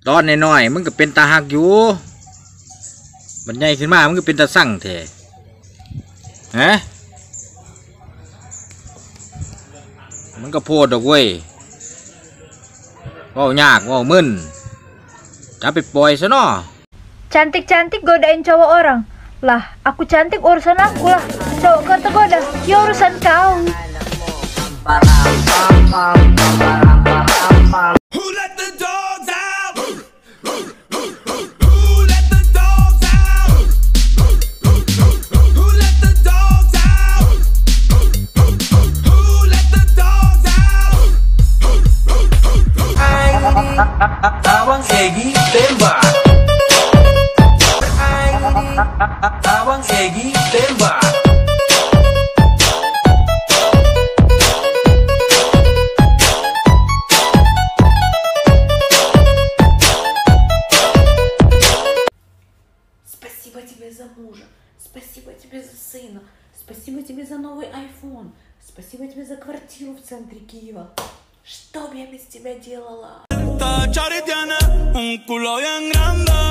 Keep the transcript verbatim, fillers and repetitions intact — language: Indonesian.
ตอนน้อยๆมันก็เป็นตาหักอยู่มันใหญ่ขึ้นมามันก็เป็นตาสั่งแท้ฮะมันก็โพดดอกเว้ยว้าวยากว้าวมึนจะไปปล่อยซะเนาะ Cantik-cantik godain cowok orang. Lah, aku cantik urusan aku lah. Cowok kau tergoda, ya urusan kau. Abang Egi tembak. Abang Egi tembak. Спасибо тебе за мужа, спасибо тебе за сына, спасибо тебе за новый айфон, спасибо тебе за квартиру в центре Киева. Что бы я без тебя делала? Un culo bien grande.